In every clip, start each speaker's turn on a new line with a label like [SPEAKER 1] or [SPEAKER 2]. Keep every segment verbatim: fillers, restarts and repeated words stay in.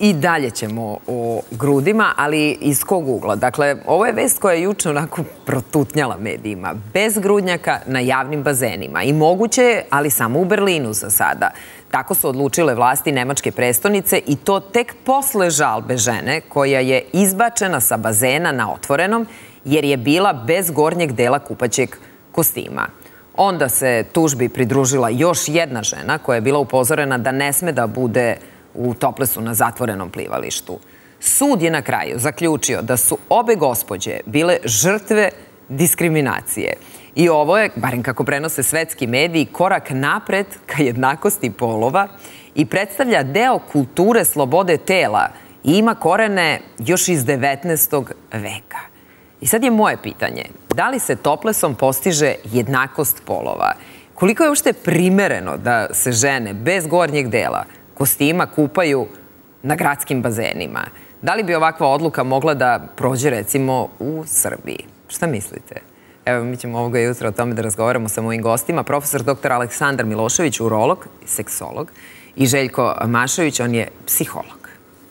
[SPEAKER 1] I dalje ćemo o grudima, ali iz kog ugla? Dakle, ovo je vest koja je juče onako protutnjala medijima. Bez grudnjaka na javnim bazenima. I moguće je, ali samo u Berlinu za sada. Tako su odlučile vlasti nemačke prestonice i to tek posle žalbe žene koja je izbačena sa bazena na otvorenom jer je bila bez gornjeg dela kupaćeg kostima. Onda se tužbi pridružila još jedna žena koja je bila upozorena da ne sme da bude u toplesu na zatvorenom plivalištu. Sud je na kraju zaključio da su obe gospođe bile žrtve diskriminacije. I ovo je, barem kako prenose svetski mediji, korak napred ka jednakosti polova i predstavlja deo kulture slobode tela i ima korene još iz devetnaestog veka. I sad je moje pitanje, da li se toplesom postiže jednakost polova? Koliko je uopšte primereno da se žene bez gornjeg dela kostima kupaju na gradskim bazenima? Da li bi ovakva odluka mogla da prođe recimo u Srbiji? Šta mislite? Evo, mi ćemo ovoga jutra o tome da razgovaramo sa mojim gostima. Profesor doktor Aleksandar Milošević, urolog, seksolog, i Željko Mašević, on je psiholog.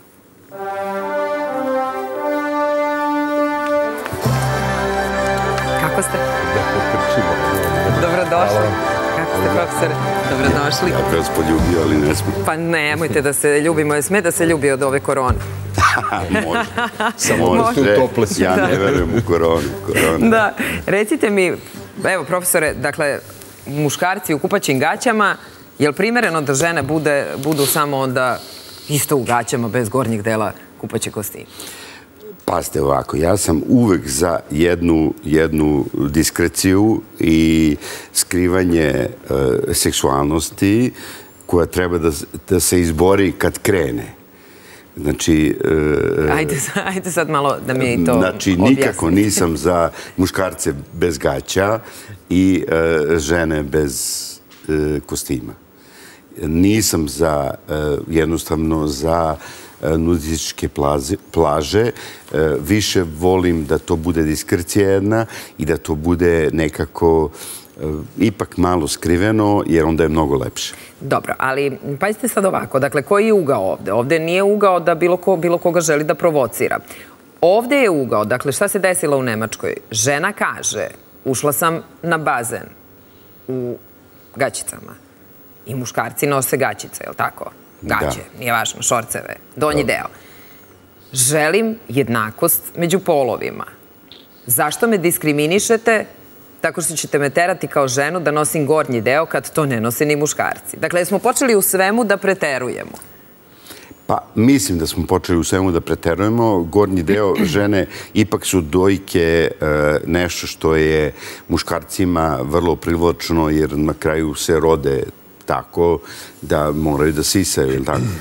[SPEAKER 1] Kako ste? Dobrodošli. Kako ste, profesor? Dobrodošli.
[SPEAKER 2] Ja bih vas poljubio, ali ne smije.
[SPEAKER 1] Pa nemojte da se ljubimo, je sme da se ljubi od ove korone.
[SPEAKER 2] Može. Samo može. Ja ne verujem u koronu.
[SPEAKER 1] Da. Recite mi, evo, profesore, dakle, muškarci u kupaćim gaćama, je li primereno da žene budu samo onda isto u gaćama bez gornjeg dela kupaće kostima?
[SPEAKER 2] Pazite ovako, ja sam uvek za jednu diskreciju i skrivanje seksualnosti koja treba da se izbori kad krene. Znači...
[SPEAKER 1] Ajde sad malo da mi to objasnite.
[SPEAKER 2] Znači, nikako nisam za muškarce bez gaća i žene bez kostima. Nisam za, jednostavno, za nudističke plaže. Više volim da to bude diskrecija jedna i da to bude nekako ipak malo skriveno, jer onda je mnogo lepše.
[SPEAKER 1] Dobro, ali pazite sad ovako. Dakle, koji je ugao ovde? Ovde nije ugao da bilo koga želi da provocira. Ovde je ugao, dakle, šta se desilo u Nemačkoj? Žena kaže, ušla sam na bazen u gaćicama i muškarci nose gaćice, je li tako? Gaće, nije važno, šorceve, donji deo. Želim jednakost među polovima. Zašto me diskriminišete tako što ćete me terati kao ženu da nosim gornji deo kad to ne nose ni muškarci? Dakle, smo počeli u svemu da preterujemo.
[SPEAKER 2] Pa, mislim da smo počeli u svemu da preterujemo. Gornji deo žene ipak su dojke nešto što je muškarcima vrlo privlačno, jer na kraju se rode tako da moraju da sisaju, ili tako?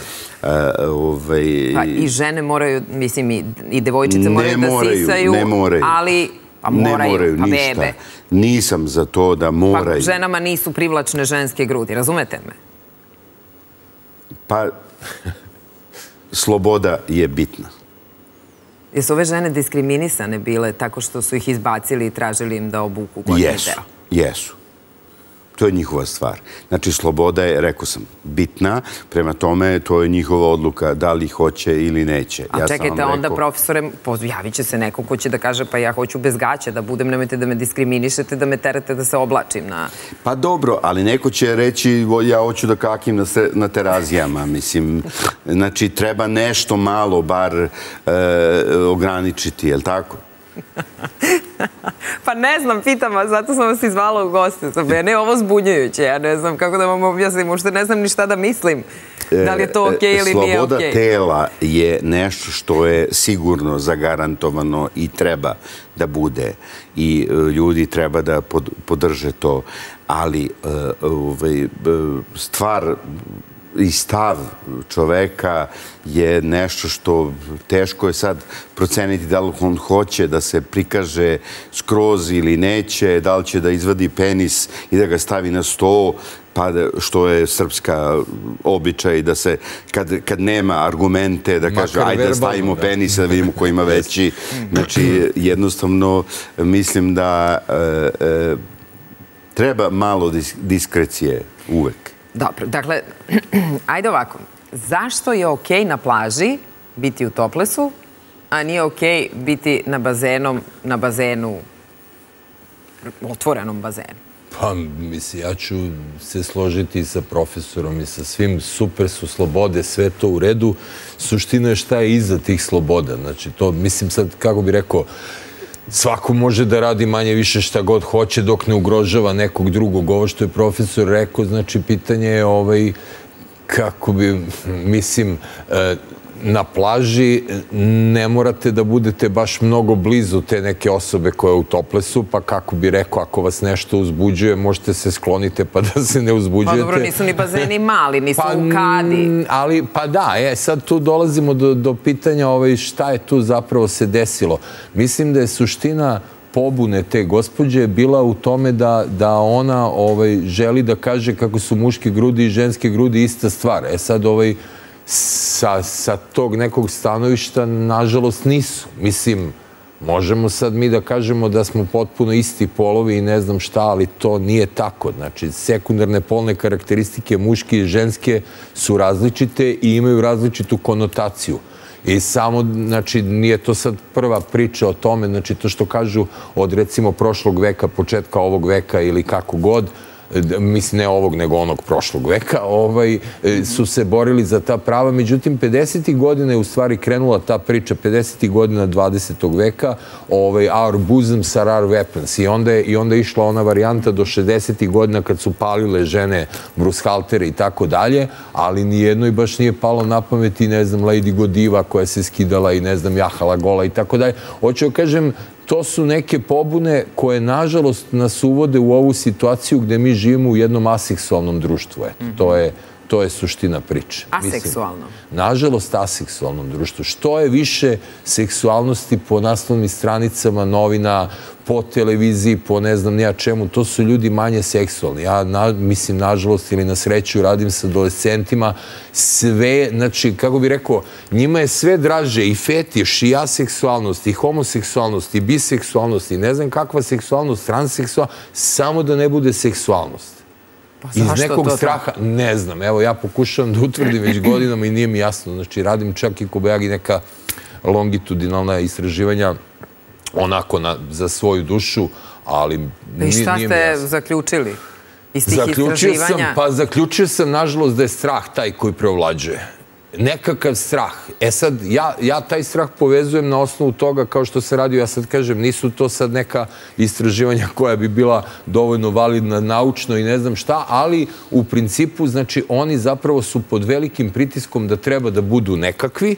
[SPEAKER 1] Pa i žene moraju, mislim, i devojčice moraju da sisaju, ali pa moraju, pa bebe.
[SPEAKER 2] Nisam za to da moraju.
[SPEAKER 1] Pa ženama nisu privlačne ženske grudi, razumete me?
[SPEAKER 2] Pa, sloboda je bitna.
[SPEAKER 1] Jesu ove žene diskriminisane bile tako što su ih izbacili i tražili im da obuku gornji deo?
[SPEAKER 2] Jesu, jesu. To je njihova stvar. Znači, sloboda je, rekao sam, bitna. Prema tome, to je njihova odluka da li hoće ili neće.
[SPEAKER 1] A čekajte, onda, profesore, javit će se neko ko će da kaže pa ja hoću bez gaća da budem, nemojte da me diskriminišete, da me terate da se oblačim na...
[SPEAKER 2] Pa dobro, ali neko će reći ja hoću da kakim na terazijama, mislim. Znači, treba nešto malo bar ograničiti, je li tako?
[SPEAKER 1] Pa ne znam, pitam vas, zato sam vas izvala u goste. Mene je ovo zbunjujuće, ja ne znam kako da vam objasnim, uopšte ne znam ni šta da mislim. Da li je to okej ili nije okej.
[SPEAKER 2] Sloboda tela je nešto što je sigurno zagarantovano i treba da bude. I ljudi treba da podrže to. Ali stvar i stav čoveka je nešto što teško je sad proceniti da li on hoće da se prikaže skroz ili neće, da li će da izvadi penis i da ga stavi na sto, pa što je srpska običaj da se, kad nema argumente, da kaže ajde da stavimo penis da vidimo ko ima veći. Znači, jednostavno mislim da treba malo diskrecije uvek.
[SPEAKER 1] Dobro, dakle, ajde ovako. zašto je okej na plaži biti u toplesu, a nije okej biti na bazenom, na bazenu, otvorenom bazenu?
[SPEAKER 3] Pa, mislim, ja ću se složiti sa profesorom i sa svim. Super su slobode, sve to u redu. Suština je šta je iza tih sloboda. Znači, to, mislim sad, kako bi rekao, svako može da radi manje više šta god hoće dok ne ugrožava nekog drugog. Ovo što je profesor rekao, znači, pitanje je ovaj, kako bi, mislim, na plaži ne morate da budete baš mnogo blizu te neke osobe koja je u toplesu, pa kako bi rekao, ako vas nešto uzbuđuje, možete se sklonite pa da se ne uzbuđujete.
[SPEAKER 1] Pa dobro, nisu ni bazeni mali, nisu u kadi.
[SPEAKER 3] Ali, pa da, e, sad tu dolazimo do, do pitanja ovaj, šta je tu zapravo se desilo. Mislim da je suština pobune te gospođe bila u tome da, da ona ovaj, želi da kaže kako su muške grudi i ženske grudi ista stvar. E sad ovaj, Sa, sa tog nekog stanovišta, nažalost, nisu. Mislim, možemo sad mi da kažemo da smo potpuno isti polovi i ne znam šta, ali to nije tako. Znači, sekundarne polne karakteristike muške i ženske su različite i imaju različitu konotaciju. I samo, znači, nije to sad prva priča o tome, znači, to što kažu od, recimo, prošlog veka, početka ovog veka ili kako god, mislim, ne ovog, nego onog prošlog veka, ovaj, su se borili za ta prava. Međutim, pedesetih godina je u stvari krenula ta priča, pedesetih godina dvadesetog veka, ovaj, our bosoms are our weapons. I onda je, i onda je išla ona varijanta do šezdesetih godina kad su palile žene brushaltere i tako dalje, ali nijednoj baš nije palo na pamet i, ne znam, Lady Godiva koja se skidala i, ne znam, jahala gola i tako dalje. Hoću da kažem, to su neke pobune koje, nažalost, nas uvode u ovu situaciju gde mi živimo u jednom aseksualnom društvu. Eto, to je, to je suština priče.
[SPEAKER 1] Aseksualno?
[SPEAKER 3] Nažalost, aseksualnom društvu. Što je više seksualnosti po naslovnim stranicama novina, po televiziji, po ne znam nija čemu, to su ljudi manje seksualni. Ja, na, mislim, nažalost, ili na sreću, radim sa adolescentima, sve, znači, kako bih rekao, njima je sve draže i fetiš, i aseksualnost, i homoseksualnost, i biseksualnost, i ne znam kakva seksualnost, transseksualnost, samo da ne bude seksualnost. Iz nekog straha, ne znam, evo, ja pokušavam da utvrdim već godinama i nije mi jasno. Znači, radim čak i kobajagi neka longitudinalna istraživanja onako za svoju dušu, ali nije mi jasno.
[SPEAKER 1] I šta ste zaključili iz tih istraživanja?
[SPEAKER 3] Pa zaključio sam, nažalost, da je strah taj koji preovlađuje. Nekakav strah. E sad, ja, ja taj strah povezujem na osnovu toga, kao što se radio, ja sad kažem, nisu to sad neka istraživanja koja bi bila dovoljno validna naučno i ne znam šta, ali u principu, znači, oni zapravo su pod velikim pritiskom da treba da budu nekakvi,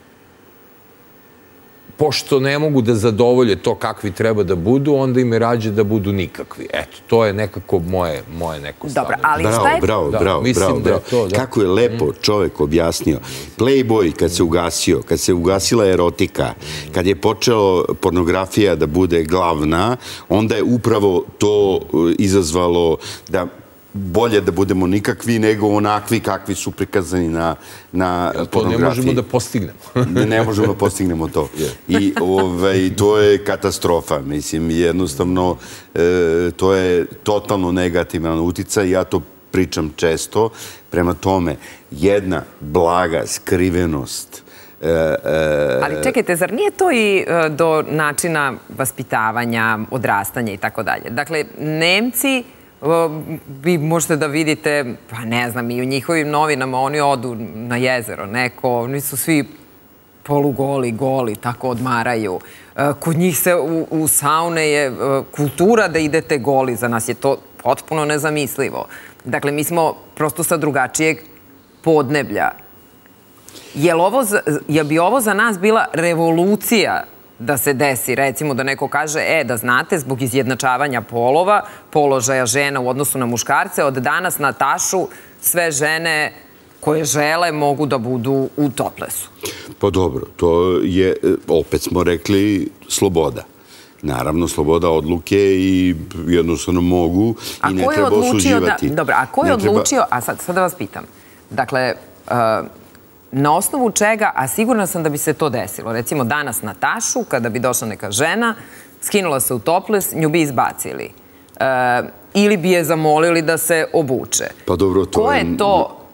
[SPEAKER 3] pošto ne mogu da zadovolje to kakvi treba da budu, onda im je rađe da budu nikakvi. Eto, to je nekako moje, moje neko stavljanje.
[SPEAKER 1] Dobro, ali šta je...
[SPEAKER 2] Bravo, bravo, bravo, bravo. Kako je lepo čovek objasnio. Playboy kad se ugasio, kad se ugasila erotika, kad je počelo pornografija da bude glavna, onda je upravo to izazvalo da bolje da budemo nikakvi nego onakvi kakvi su prikazani na, na pornografiji.
[SPEAKER 3] To ne možemo da postignemo.
[SPEAKER 2] Ne možemo da postignemo to. I ovaj, to je katastrofa. Mislim, jednostavno, e, to je totalno negativan uticaj. Ja to pričam često. Prema tome, jedna blaga skrivenost. E, e,
[SPEAKER 1] Ali čekajte, zar nije to i do načina vaspitavanja, odrastanja i tako dalje? Dakle, Nemci... Vi možete da vidite, pa ne znam, i u njihovim novinama oni odu na jezero, neko, oni su svi polugoli, goli, tako odmaraju. Kod njih se u, u saune je kultura da idete goli, za nas je to potpuno nezamislivo. Dakle, mi smo prosto sa drugačijeg podneblja. Je, ovo, je bi ovo za nas bila revolucija da se desi, recimo da neko kaže, e, da znate, zbog izjednačavanja polova, položaja žena u odnosu na muškarce, od danas na tašu sve žene koje žele mogu da budu u toplesu.
[SPEAKER 2] Pa dobro, to je, opet smo rekli, sloboda. Naravno, sloboda odluke i jednostavno mogu i ne treba osuđivati.
[SPEAKER 1] Dobro, a ko je odlučio, a sad da vas pitam, dakle, na osnovu čega, a sigurna sam da bi se to desilo. Recimo danas na tašu, kada bi došla neka žena, skinula se u toples, nju bi izbacili. E, ili bi je zamolili da se obuče.
[SPEAKER 2] Pa dobro, to
[SPEAKER 1] Ko je to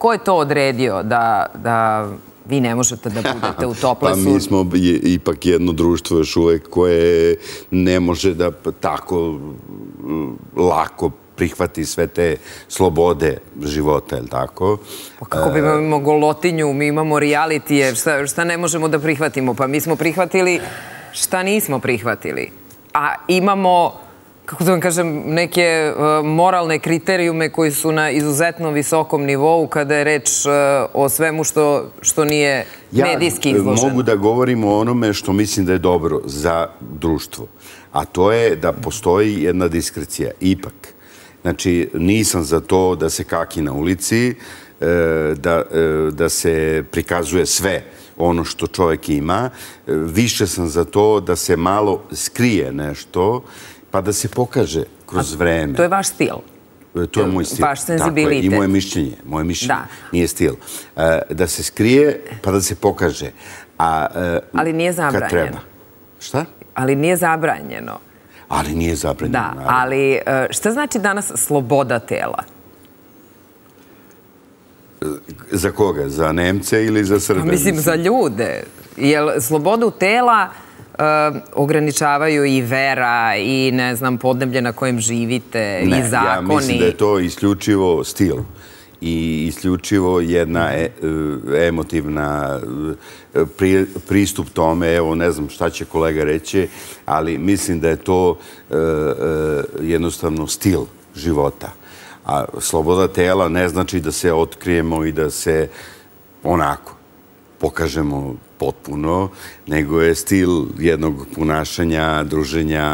[SPEAKER 1] ko je to odredio da vi ne možete da budete u toplesu?
[SPEAKER 2] Pa mi smo ipak jedno društvo još uvek koje ne može da tako lako prihvati sve te slobode života, je li tako?
[SPEAKER 1] Pa kako bi imamo golotinju, mi imamo realitije, šta ne možemo da prihvatimo? Pa mi smo prihvatili šta nismo prihvatili. A imamo, kako da vam kažem, neke moralne kriterijume koji su na izuzetno visokom nivou kada je reč o svemu što nije medijski izloženo.
[SPEAKER 2] Ja mogu da govorim o onome što mislim da je dobro za društvo, a to je da postoji jedna diskrecija. Ipak, znači, nisam za to da se kaki na ulici, da se prikazuje sve ono što čovjek ima. Više sam za to da se malo skrije nešto, pa da se pokaže kroz vreme.
[SPEAKER 1] To je vaš stil?
[SPEAKER 2] To je moj stil.
[SPEAKER 1] Vaš senzibilitet?
[SPEAKER 2] I moje mišljenje. Moje mišljenje nije stil. Da se skrije, pa da se pokaže.
[SPEAKER 1] Ali nije zabranjeno.
[SPEAKER 2] Šta?
[SPEAKER 1] Ali nije zabranjeno.
[SPEAKER 2] Ali nije zabranjeno.
[SPEAKER 1] Da, ali šta znači danas sloboda tela?
[SPEAKER 2] Za koga? Za Nemce ili za Srbe?
[SPEAKER 1] Mislim, za ljude. Jer slobodu tela ograničavaju i vera i, ne znam, podneblje na kojem živite i zakoni.
[SPEAKER 2] Ne, ja mislim da je to isključivo stil i isključivo jedna emotivna pristup tome. Evo, ne znam šta će kolega reći, ali mislim da je to jednostavno stil života. A sloboda tela ne znači da se otkrijemo i da se onako pokažemo potpuno, nego je stil jednog ponašanja, druženja,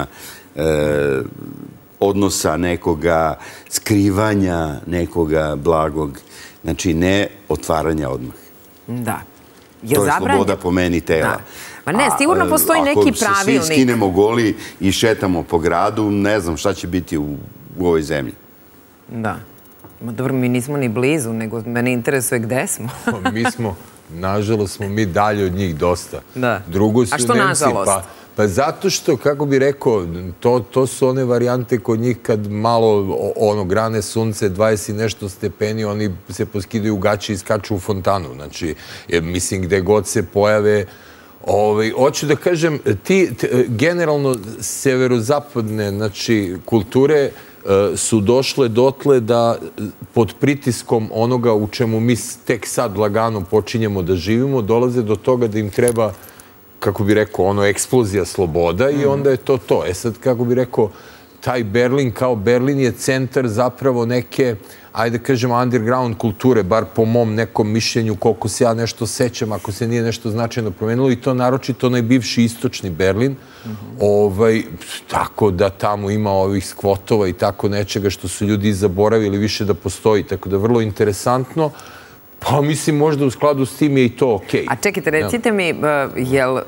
[SPEAKER 2] odnosa nekoga, skrivanja nekoga blagog. Znači, ne otvaranja odmah.
[SPEAKER 1] Da.
[SPEAKER 2] To je sloboda po meni tela.
[SPEAKER 1] Pa ne, sigurno postoji neki pravilnik.
[SPEAKER 2] Ako se svi skinemo goli i šetamo po gradu, ne znam šta će biti u ovoj zemlji.
[SPEAKER 1] Da. Dobro, mi nismo ni blizu, nego mene interesuje gde smo.
[SPEAKER 3] Mi smo, nažalost, smo mi dalje od njih dosta.
[SPEAKER 1] Da.
[SPEAKER 3] Drugo su
[SPEAKER 1] A što
[SPEAKER 3] Nemci,
[SPEAKER 1] nažalost?
[SPEAKER 3] Pa zato što, kako bi rekao, to su one varijante kod njih kad malo ono grane sunce, dvadeset i nešto stepeni, oni se poskidaju u gaći i skaču u fontanu. Znači, mislim, gde god se pojave. Hoću da kažem, ti generalno severozapadne kulture su došle dotle da pod pritiskom onoga u čemu mi tek sad lagano počinjemo da živimo, dolaze do toga da im treba, kako bi rekao, ono, eksplozija sloboda i onda je to to. E sad, kako bi rekao, taj Berlin kao Berlin je centar zapravo neke, ajde kažemo, underground kulture, bar po mom nekom mišljenju, koliko se ja nešto sećam, ako se nije nešto značajno promenilo, i to naročito onaj bivši istočni Berlin, tako da tamo ima ovih skvotova i tako nečega što su ljudi zaboravili više da postoji, tako da vrlo interesantno. Pa mislim, možda u skladu s tim je i to okej.
[SPEAKER 1] A čekajte, recite mi, jel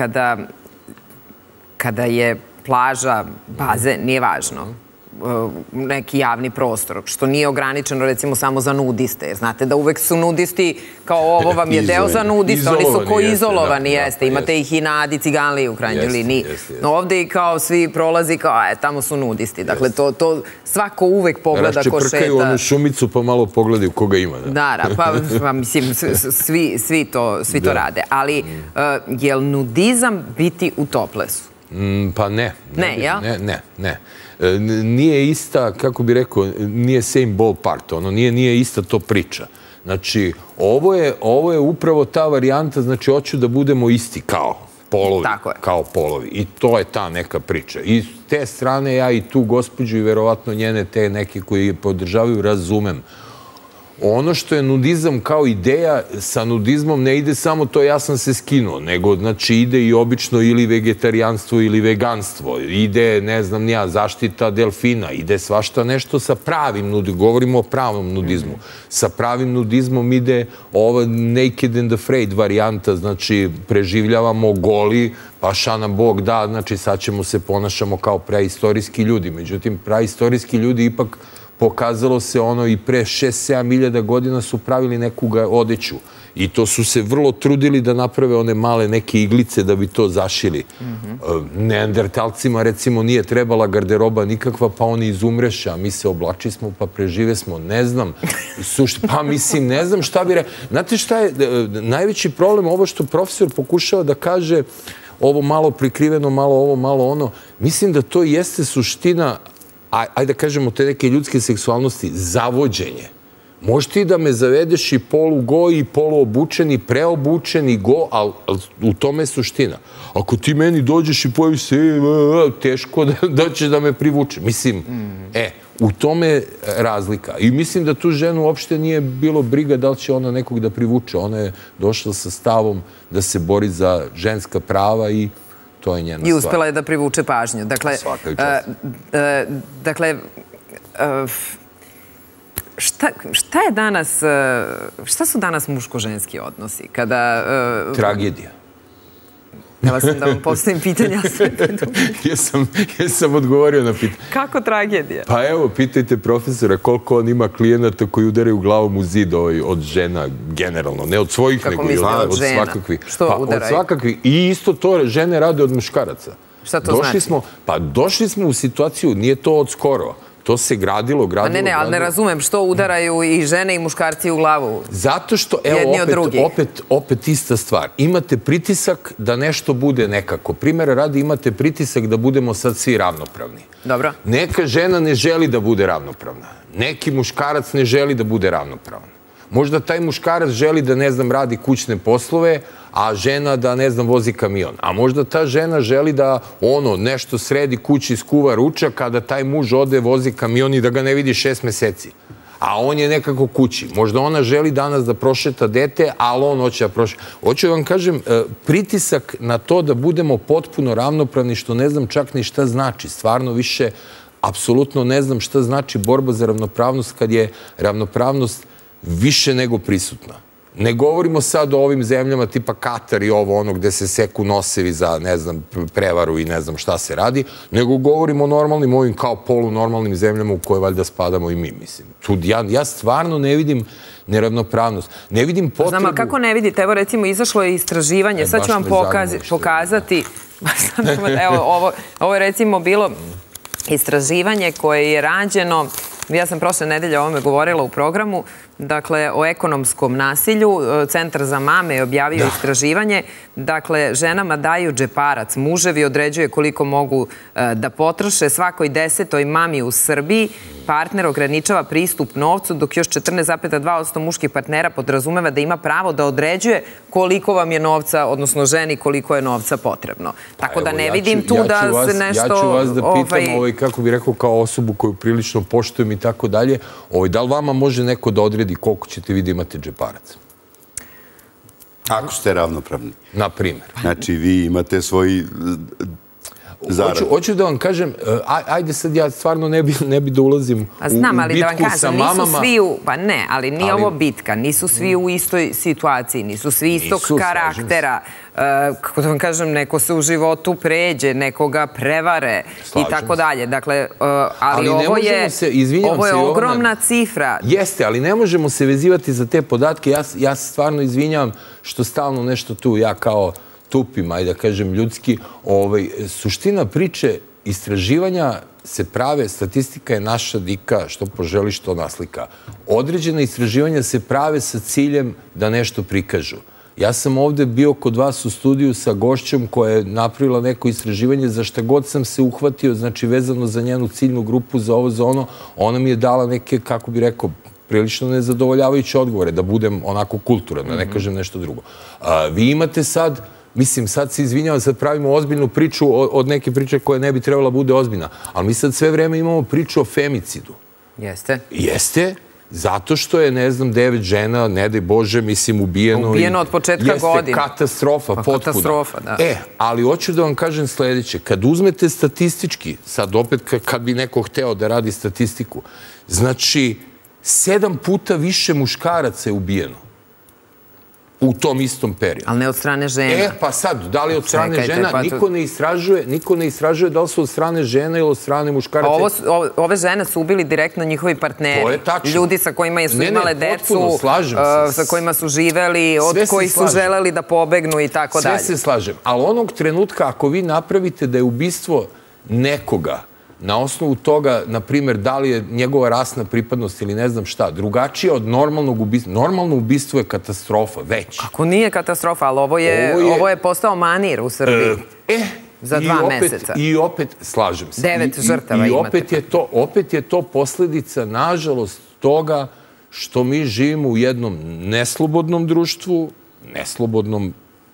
[SPEAKER 1] kada je plaža, bazen, nije važno, neki javni prostor, što nije ograničeno recimo samo za nudiste, jer znate da uvek su nudisti, kao ovo vam je deo za nudiste, oni su ko izolovani, jeste, imate ih i na Adi Ciganliji u krajnjoj liniji. Ovde i kao svi prolazi kao, e, tamo su nudisti, dakle to svako uvek pogleda ko šeta.
[SPEAKER 3] Raščeprkaju onu šumicu pa malo pogledaju koga ima.
[SPEAKER 1] Da, pa mislim, svi to rade, ali je li nudizam biti u toplesu?
[SPEAKER 3] Pa ne.
[SPEAKER 1] Ne, jel?
[SPEAKER 3] Ne, ne. Nije ista, kako bi rekao, nije same ballpark, ono, nije ista to priča. Znači, ovo je upravo ta varijanta, znači, hoću da budemo isti kao polovi. Kao polovi. I to je ta neka priča. I s te strane ja i tu gospođu i verovatno njene te neke koji je podržavaju razumem. Ono što je nudizam kao ideja, sa nudizmom ne ide samo to ja sam se skinuo, nego znači ide i obično ili vegetarijanstvo ili veganstvo, ide, ne znam nija, zaštita delfina, ide svašta nešto sa pravim nudizmom, govorimo o pravom nudizmu. Sa pravim nudizmom ide ova naked and afraid varijanta, znači preživljavamo goli, pa šta nam Bog da, znači sad ćemo se ponašamo kao preistorijski ljudi. Međutim, preistorijski ljudi ipak pokazalo se ono i pre šest sedam hiljada godina su pravili neku odeću i to su se vrlo trudili da naprave one male neke iglice da bi to zašili. Neandertalcima, recimo, nije trebala garderoba nikakva, pa oni izumreše, a mi se oblači smo, pa prežive smo, ne znam. Pa mislim, ne znam šta bi rekao. Znate šta je najveći problem, ovo što profesor pokušava da kaže, ovo malo prikriveno, malo ovo, malo ono, mislim da to jeste suština, ajde da kažemo, te neke ljudske seksualnosti, zavođenje. Možeš ti da me zavedeš i polu go i polu obučen i preobučen i go, ali u tome je suština. Ako ti meni dođeš i pojaviš se, teško da ćeš da me privuče. Mislim, e, u tome je razlika. I mislim da tu ženu uopšte nije bilo briga da li će ona nekog da privuče. Ona je došla sa stavom da se bori za ženska prava i to je njena stvar.
[SPEAKER 1] I uspela je da privuče pažnju. Dakle, dakle, šta je danas, šta su danas muško-ženski odnosi? Kada...
[SPEAKER 3] Tragedija.
[SPEAKER 1] Htjela sam da vam postavim pitanja.
[SPEAKER 3] Ja sam odgovorio na pitanje.
[SPEAKER 1] Kako tragedija?
[SPEAKER 3] Pa evo, pitajte profesora koliko on ima klijenata koji udaraju glavom u zid od žena generalno. Ne od svojih, nego i od svakakvih.
[SPEAKER 1] Što udaraju?
[SPEAKER 3] Od svakakvih. I isto to žene rade od muškaraca.
[SPEAKER 1] Šta to znači?
[SPEAKER 3] Pa došli smo u situaciju, nije to od skoro. To se gradilo, gradilo,
[SPEAKER 1] Ne, ne, ali ne razumem što udaraju i žene i muškarci u glavu.
[SPEAKER 3] Zato što, evo, opet ista stvar. Imate pritisak da nešto bude nekako. Primjera radi, imate pritisak da budemo sad svi ravnopravni.
[SPEAKER 1] Dobro.
[SPEAKER 3] Neka žena ne želi da bude ravnopravna. Neki muškarac ne želi da bude ravnopravan. Možda taj muškarac želi da, ne znam, radi kućne poslove, a žena da, ne znam, vozi kamion. A možda ta žena želi da, ono, nešto sredi kući, skuva ručak, kada taj muž ode, vozi kamion i da ga ne vidi šest meseci. A on je nekako kući. Možda ona želi danas da prošeta dete, ali on hoće da prošeta. Hoću da vam kažem, pritisak na to da budemo potpuno ravnopravni, što ne znam čak ni šta znači. Stvarno više, apsolutno ne znam šta znači borba za ravnopravnost kad je ravnopravnost više nego prisutna. Ne govorimo sad o ovim zemljama tipa Katar i ovo ono gde se seku nosevi za, ne znam, prevaru i ne znam šta se radi, nego govorimo o normalnim ovim kao polunormalnim zemljama u koje valjda spadamo i mi, mislim. Ja stvarno ne vidim neravnopravnost. Ne vidim potrebu...
[SPEAKER 1] Znam, a kako ne vidite? Evo, recimo, izašlo je istraživanje, sad ću vam pokazati... Evo, ovo je recimo bilo istraživanje koje je rađeno... Ja sam prošle nedelje o ovome govorila u programu, dakle, o ekonomskom nasilju. Centar za mame je objavio istraživanje. Dakle, ženama daju džeparac, muževi određuje koliko mogu da potroše. Svakoj desetoj mami u Srbiji partner ograničava pristup novcu, dok još četrnaest zarez dva posto muških partnera podrazumeva da ima pravo da određuje koliko vam je novca, odnosno ženi koliko je novca potrebno. Tako da ne vidim tu da se nešto...
[SPEAKER 3] Ja ću vas da pitam, kako bih rekao, kao osobu koju prilično poštujem i tako dalje, da li vama može neko da odredi koliko ćete vi da imate džeparac?
[SPEAKER 2] Ako ste ravnopravni.
[SPEAKER 3] Na primjer.
[SPEAKER 2] Znači, vi imate svoj zarad.
[SPEAKER 3] Hoću da vam kažem, ajde sad ja stvarno ne bi da ulazim u bitku sa mamama.
[SPEAKER 1] Znam, ali da vam kažem, nisu svi u... Pa ne, ali nije ovo bitka. Nisu svi u istoj situaciji, nisu svi istog karaktera. Kako da vam kažem, neko se u životu pređe, nekoga prevare i tako dalje. Dakle, ali ovo je ogromna cifra.
[SPEAKER 3] Jeste, ali ne možemo se vezivati za te podatke. Ja se stvarno izvinjam što stalno nešto tu, ja kao tupim, ajde da kažem ljudski. Suština priče istraživanja se prave, statistika je naša dika, što poželi, što naslika. Određena istraživanja se prave sa ciljem da nešto prikažu. Ja sam ovde bio kod vas u studiju sa gošćom koja je napravila neko istraživanje za šta god sam se uhvatio, znači vezano za njenu ciljnu grupu, za ovo, za ono. Ona mi je dala neke, kako bi rekao, prilično nezadovoljavajuće odgovore, da budem onako kulturan, da ne kažem nešto drugo. Vi imate sad, mislim, sad se izvinjavam, sad pravimo ozbiljnu priču od neke priče koja ne bi trebala bude ozbiljna, ali mi sad sve vreme imamo priču o femicidu.
[SPEAKER 1] Jeste.
[SPEAKER 3] Jeste. Zato što je, ne znam, devet žena, ne daj Bože, mislim, ubijeno.
[SPEAKER 1] Ubijeno od početka godine.
[SPEAKER 3] Jeste katastrofa, potpuno.
[SPEAKER 1] Katastrofa, da.
[SPEAKER 3] E, ali hoću da vam kažem sljedeće. Kad uzmete statistički, sad opet kad bi neko hteo da radi statistiku, znači, sedam puta više muškaraca je ubijeno. u tom istom periodu.
[SPEAKER 1] Ali ne od strane žena.
[SPEAKER 3] E, pa sad, da li od strane
[SPEAKER 1] Čekajte,
[SPEAKER 3] žena,
[SPEAKER 1] pa to-
[SPEAKER 3] niko ne istražuje, niko ne istražuje da li su od strane žena ili od strane
[SPEAKER 1] Pa
[SPEAKER 3] muškaraca.
[SPEAKER 1] ovo su- ovo- ove žene su ubili direktno njihovi partneri.
[SPEAKER 3] To je tačno.
[SPEAKER 1] Ljudi sa kojima su
[SPEAKER 3] Ne, ne,
[SPEAKER 1] imale
[SPEAKER 3] potpuno,
[SPEAKER 1] decu,
[SPEAKER 3] slažem
[SPEAKER 1] uh,
[SPEAKER 3] se.
[SPEAKER 1] sa kojima su živeli, od
[SPEAKER 3] Sve se
[SPEAKER 1] kojih su
[SPEAKER 3] slažem.
[SPEAKER 1] želeli da pobegnu i tako
[SPEAKER 3] Sve
[SPEAKER 1] dalje.
[SPEAKER 3] se slažem, ali onog trenutka ako vi napravite da je ubistvo nekoga na osnovu toga, na primjer, da li je njegova rasna pripadnost ili ne znam šta, drugačija od normalnog ubistva. Normalno ubistvo je katastrofa, već.
[SPEAKER 1] Ako nije katastrofa, ali ovo je,
[SPEAKER 3] Ovo je-
[SPEAKER 1] ovo je postao manir u Srbiji.
[SPEAKER 3] E,
[SPEAKER 1] Za
[SPEAKER 3] i
[SPEAKER 1] dva
[SPEAKER 3] opet-
[SPEAKER 1] meseca.
[SPEAKER 3] I opet, slažem se.
[SPEAKER 1] Devet
[SPEAKER 3] I- i-
[SPEAKER 1] žrtava
[SPEAKER 3] I
[SPEAKER 1] imate.
[SPEAKER 3] opet je to, opet je to posljedica, nažalost, toga što mi živimo u jednom neslobodnom društvu, neslobodnom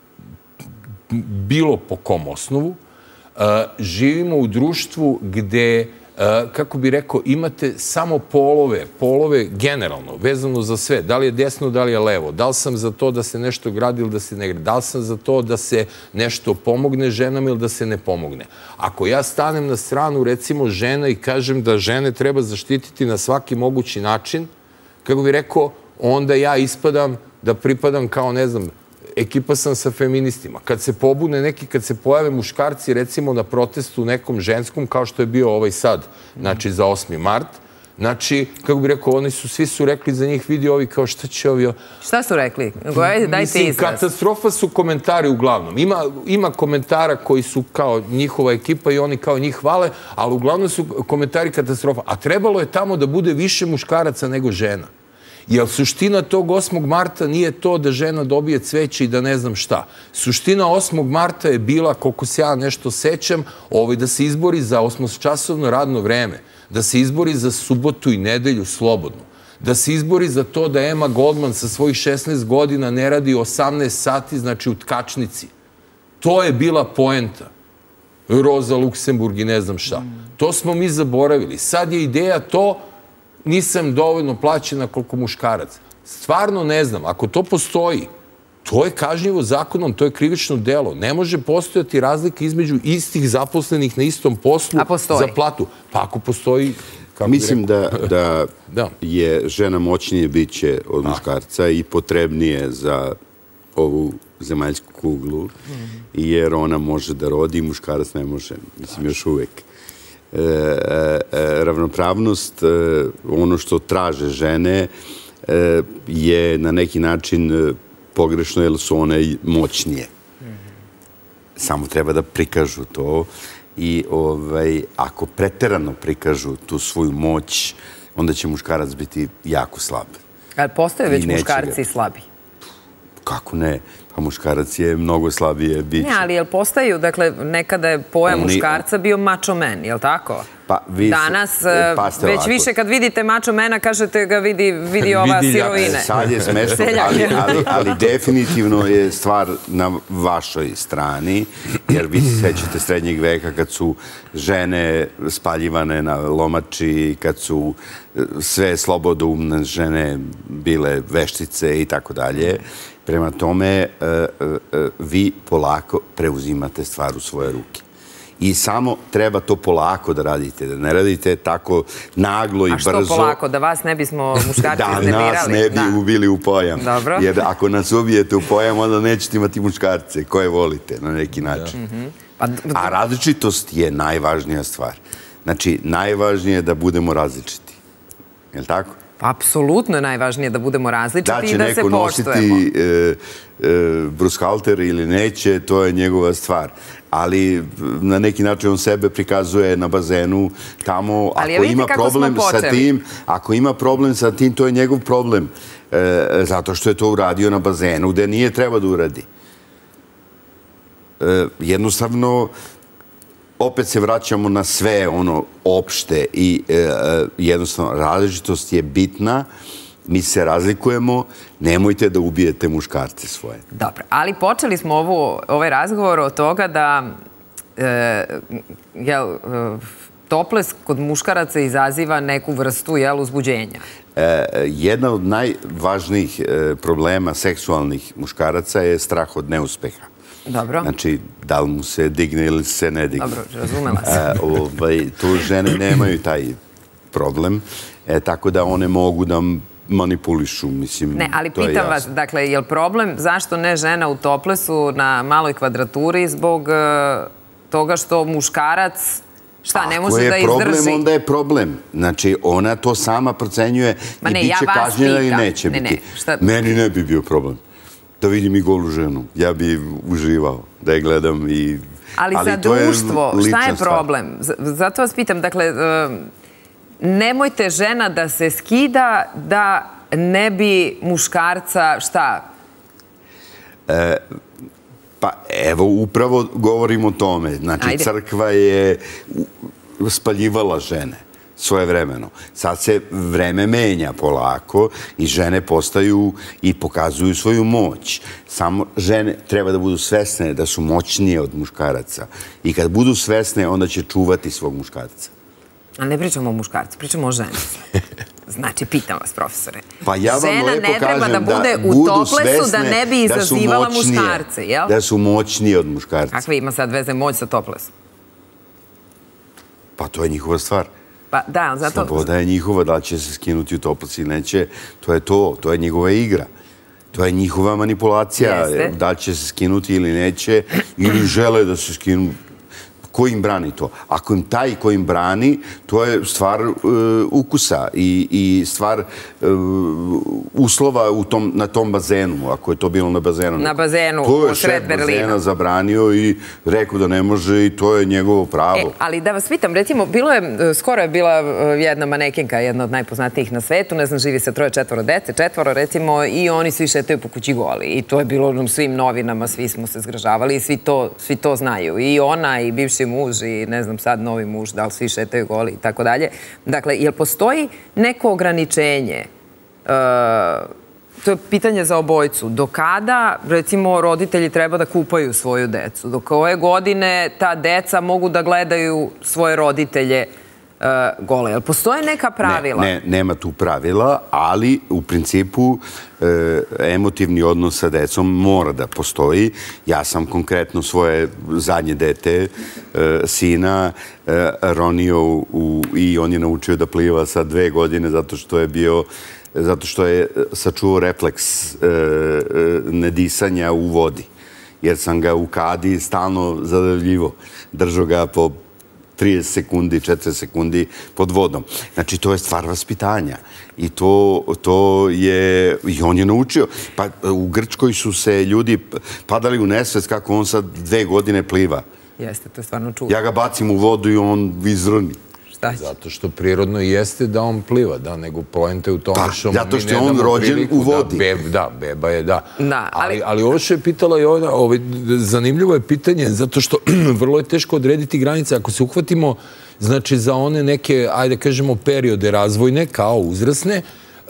[SPEAKER 3] bilo po kom osnovu, uh, živimo u društvu gde, uh, kako bi rekao, imate samo polove, polove generalno, vezano za sve. Da li je desno, da li je levo. Da li sam za to da se nešto gradi ili da se ne gradi. Da li sam za to da se nešto pomogne ženama ili da se ne pomogne. Ako ja stanem na stranu, recimo, žena i kažem da žene treba zaštititi na svaki mogući način, kako bi rekao, onda ja ispadam da pripadam kao, ne znam, ekipa sam sa feministima. Kad se pobune neki, kad se pojave muškarci, recimo na protestu nekom ženskom, kao što je bio ovaj sad, znači za osmi mart, znači, kako bi rekao, oni su, svi su rekli za njih, vidi ovi kao šta će ovi...
[SPEAKER 1] Šta su rekli? Gledajte, dajte
[SPEAKER 3] Mislim,
[SPEAKER 1] izraz.
[SPEAKER 3] katastrofa su komentari uglavnom. Ima, ima komentara koji su kao njihova ekipa i oni kao njih hvale, ali uglavnom su komentari katastrofa. A trebalo je tamo da bude više muškaraca nego žena. Jer suština tog osmog marta nije to da žena dobije cveće i da ne znam šta. Suština osmog marta je bila, koliko se ja nešto sećam, ovaj, da se izbori za osmočasovno radno vreme, da se izbori za subotu i nedelju slobodno, da se izbori za to da Emma Goldman sa svojih šesnaest godina ne radi osamnaest sati, znači u tkačnici. To je bila poenta. Roza Luksemburg i ne znam šta. To smo mi zaboravili. Sad je ideja to, nisam dovoljno plaćena koliko muškarac. Stvarno ne znam. Ako to postoji, to je kažnjivo zakonom, to je krivično delo. Ne može postojati razlika između istih zaposlenih na istom poslu
[SPEAKER 1] A postoji?
[SPEAKER 3] za platu. Pa ako postoji... kako bi
[SPEAKER 2] Mislim da,
[SPEAKER 3] rekao,
[SPEAKER 2] da
[SPEAKER 3] Da.
[SPEAKER 2] je žena moćnije biće od muškarca i potrebnije za ovu zemaljsku kuglu, jer ona može da rodi i muškarac ne može. Mislim, još uvek. E, e, e, ravnopravnost, e, ono što traže žene, e, je na neki način e, pogrešno, jer su one i moćnije. Samo treba da prikažu to i ovaj, ako preterano prikažu tu svoju moć, onda će muškarac biti jako slab.
[SPEAKER 1] Ali postoje već
[SPEAKER 2] I neće
[SPEAKER 1] muškarci
[SPEAKER 2] ga.
[SPEAKER 1] slabi.
[SPEAKER 2] Kako ne? Pa muškarac je mnogo slabije biće.
[SPEAKER 1] Ne, ali jel postaju, dakle, nekada je pojam
[SPEAKER 2] Oni-
[SPEAKER 1] muškarca bio macho man, jel tako?
[SPEAKER 2] Pa vi se-
[SPEAKER 1] Danas,
[SPEAKER 2] e,
[SPEAKER 1] e,
[SPEAKER 2] pazite
[SPEAKER 1] već
[SPEAKER 2] ovako.
[SPEAKER 1] više kad vidite macho mana, kažete ga vidi, vidi ova
[SPEAKER 3] Vidi ljak.
[SPEAKER 1] sirovine.
[SPEAKER 2] Sad je smešno,
[SPEAKER 1] Seljak.
[SPEAKER 2] ali, ali, ali definitivno je stvar na vašoj strani, jer vi se sećate srednjeg veka kad su žene spaljivane na lomači, kad su e, sve slobodoumne žene bile veštice i tako dalje. Prema tome, e, e, e, vi polako preuzimate stvar u svoje ruke. I samo treba to polako da radite, da ne radite tako naglo i
[SPEAKER 1] A
[SPEAKER 2] brzo.
[SPEAKER 1] što polako, da vas ne bismo muškarci
[SPEAKER 2] Da
[SPEAKER 1] iznervirali?
[SPEAKER 2] nas ne bi
[SPEAKER 1] Da.
[SPEAKER 2] ubili u pojam.
[SPEAKER 1] Dobro.
[SPEAKER 2] Jer ako nas ubijete u pojam, onda nećete imati muškarce koje volite na neki način.
[SPEAKER 1] Pa, d-
[SPEAKER 2] A različitost je najvažnija stvar. Znači, najvažnije je da budemo različiti. Je li tako?
[SPEAKER 1] apsolutno je najvažnije da budemo različiti
[SPEAKER 2] Da
[SPEAKER 1] i
[SPEAKER 2] će
[SPEAKER 1] da se
[SPEAKER 2] neko
[SPEAKER 1] poštujemo.
[SPEAKER 2] nositi e, e, brushalter ili neće, to je njegova stvar. Ali na neki način on sebe prikazuje na bazenu tamo.
[SPEAKER 1] Ali
[SPEAKER 2] Ako
[SPEAKER 1] vidite
[SPEAKER 2] ima
[SPEAKER 1] kako smo
[SPEAKER 2] problem sa
[SPEAKER 1] počeli.
[SPEAKER 2] tim, ako ima problem sa tim, to je njegov problem. E, zato što je to uradio na bazenu gde nije treba da uradi. E, jednostavno, opet se vraćamo na sve ono opšte i e, e, jednostavno različitost je bitna, mi se razlikujemo, nemojte da ubijete muškarce svoje.
[SPEAKER 1] Dobro, ali počeli smo ovu, ovaj razgovor od toga da e, jel, e, toples kod muškaraca izaziva neku vrstu jel, uzbuđenja.
[SPEAKER 2] E, jedna od najvažnijih e, problema seksualnih muškaraca je strah od neuspeha.
[SPEAKER 1] Dobro.
[SPEAKER 2] Znači, da li mu se digne ili se ne digne.
[SPEAKER 1] Dobro, razumela sam.
[SPEAKER 2] E, ovaj, tu žene nemaju taj problem, e, tako da one mogu da manipulišu, mislim,
[SPEAKER 1] Ne, ali
[SPEAKER 2] to je
[SPEAKER 1] pitam vas,
[SPEAKER 2] jasno.
[SPEAKER 1] dakle, je li problem zašto ne žena u toplesu na maloj kvadraturi zbog e, toga što muškarac, šta, ne može da
[SPEAKER 2] Ako je problem,
[SPEAKER 1] izdrži?
[SPEAKER 2] onda je problem. Znači, ona to sama procenjuje
[SPEAKER 1] Ma
[SPEAKER 2] i
[SPEAKER 1] ne,
[SPEAKER 2] bit
[SPEAKER 1] ja
[SPEAKER 2] će
[SPEAKER 1] vas
[SPEAKER 2] kažnjena i
[SPEAKER 1] pitam.
[SPEAKER 2] neće
[SPEAKER 1] Ne, ne,
[SPEAKER 2] biti.
[SPEAKER 1] šta-
[SPEAKER 2] Meni ne bi bio problem. Da vidim i golu ženu. Ja bi uživao da je gledam i...
[SPEAKER 1] Ali za
[SPEAKER 2] to je
[SPEAKER 1] društvo, šta
[SPEAKER 2] lična
[SPEAKER 1] je
[SPEAKER 2] stvar.
[SPEAKER 1] problem? Z- Zato vas pitam, dakle, e, nemojte žena da se skida da ne bi muškarca, šta?
[SPEAKER 2] Pa evo, upravo govorim o tome. Znači,
[SPEAKER 1] Ajde.
[SPEAKER 2] crkva je u- spaljivala žene svojevremeno. Sad se vreme menja polako i žene postaju i pokazuju svoju moć. Samo žene treba da budu svesne da su moćnije od muškaraca. I kad budu svesne, onda će čuvati svog muškarca.
[SPEAKER 1] A ne pričamo o muškarcu, pričamo o ženi. Znači, pitam vas, profesore.
[SPEAKER 2] Pa ja vam
[SPEAKER 1] Žena
[SPEAKER 2] lepo
[SPEAKER 1] ne treba
[SPEAKER 2] kažem
[SPEAKER 1] da bude u
[SPEAKER 2] budu
[SPEAKER 1] toplesu da
[SPEAKER 2] svesne
[SPEAKER 1] ne bi
[SPEAKER 2] da su
[SPEAKER 1] izazivala
[SPEAKER 2] moćnije,
[SPEAKER 1] muškarce, jel?
[SPEAKER 2] Da su moćnije od muškarca.
[SPEAKER 1] Kakve ima sad veze moć sa toplesom?
[SPEAKER 2] Pa to je njihova stvar.
[SPEAKER 1] Pa da, ali zato...
[SPEAKER 2] Sloboda je njihova, da li će se skinuti u toplac ili neće, to je to, to je njihova igra. To je njihova manipulacija,
[SPEAKER 1] Jeste.
[SPEAKER 2] da li će se skinuti ili neće, ili žele da se skinu. Ko im brani to? Ako im taj ko im brani, to je stvar e, ukusa i, i stvar e, uslova u tom, na tom bazenu, ako je to bilo na bazenu.
[SPEAKER 1] Na bazenu,
[SPEAKER 2] to je
[SPEAKER 1] u
[SPEAKER 2] šef
[SPEAKER 1] sred Berlina.
[SPEAKER 2] bazena zabranio i rekao da ne može i to je njegovo pravo.
[SPEAKER 1] E, ali da vas pitam, recimo, bilo je, skoro je bila e, jedna manekenka, jedna od najpoznatijih na svetu, ne znam, živi sa troje, četvoro dece, četvoro recimo, i oni svi šetaju po kući goli. I to je bilo u svim novinama, svi smo se zgražavali i svi to, svi to znaju. I ona, i bivši muž, i ne znam sad novi muž, da li svi šetaju goli i tako dalje. Dakle, jel postoji neko ograničenje? E, to je pitanje za obojcu. Do kada, recimo, roditelji treba da kupaju svoju decu? Do koje godine ta deca mogu da gledaju svoje roditelje e, gole? Jel postoje neka pravila?
[SPEAKER 2] Ne, ne, nema tu pravila, ali u principu e, emotivni odnos sa decom mora da postoji. Ja sam konkretno svoje zadnje dete, e, sina, e, ronio u, i on je naučio da pliva sa dve godine zato što je bio zato što je sačuvao refleks e, e, nedisanja u vodi. Jer sam ga u kadi stalno zadavljivo. Držao ga po trideset sekundi, četrdeset sekundi pod vodom. Znači, to je stvar vaspitanja. I to, to je... I on je naučio. Pa u Grčkoj su se ljudi padali u nesvest kako on sad dve godine pliva.
[SPEAKER 1] Jeste, to je stvarno čudno.
[SPEAKER 2] Ja ga bacim u vodu i on izroni.
[SPEAKER 1] Šta će?
[SPEAKER 3] Zato što prirodno jeste da on pliva, da, nego poenta je u tome
[SPEAKER 2] Pa,
[SPEAKER 3] što
[SPEAKER 2] zato
[SPEAKER 3] mi
[SPEAKER 2] što
[SPEAKER 3] ne
[SPEAKER 2] je on
[SPEAKER 3] damo
[SPEAKER 2] rođen
[SPEAKER 3] priliku
[SPEAKER 2] u vodi.
[SPEAKER 3] Da, beb, da, beba je, da.
[SPEAKER 1] Da, ali-
[SPEAKER 3] ali, ali ovo što je pitala i ona, ovaj, zanimljivo je pitanje, zato što vrlo je teško odrediti granice. Ako se uhvatimo, znači, za one neke, ajde kažemo, periode razvojne, kao uzrasne, e,